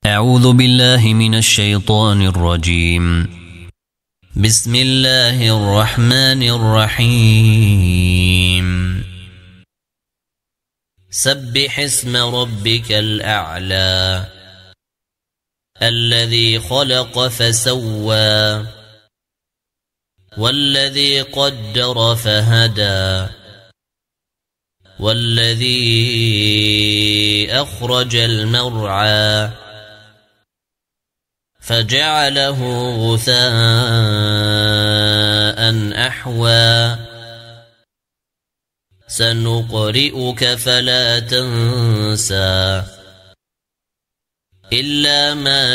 أعوذ بالله من الشيطان الرجيم. بسم الله الرحمن الرحيم. سبح اسم ربك الأعلى الذي خلق فسوى والذي قدر فهدى والذي أخرج المرعى فجعله غثاء أحوى سنقرئك فلا تنسى إلا ما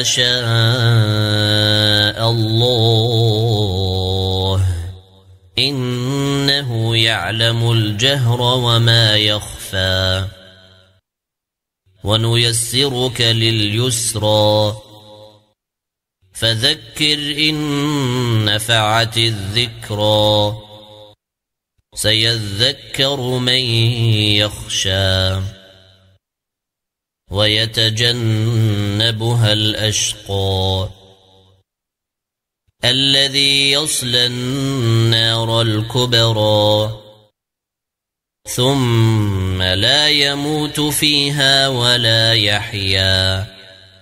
شاء الله إنه يعلم الجهر وما يخفى ونيسرك لليسرى فذكر إن نفعت الذكرى سيذكر من يخشى ويتجنبها الأشقى الذي يصلى النار الكبرى ثم لا يموت فيها ولا يحيا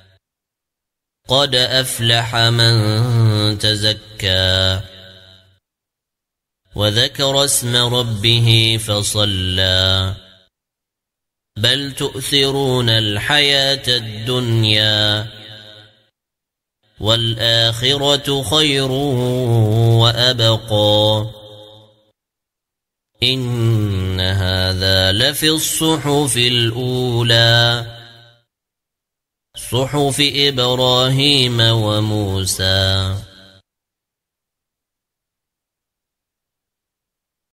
قد أفلح من تزكى وذكر اسم ربه فصلى بل تؤثرون الحياة الدنيا والآخرة خير وأبقى إن هذا لفي الصحف الأولى صحف إبراهيم وموسى.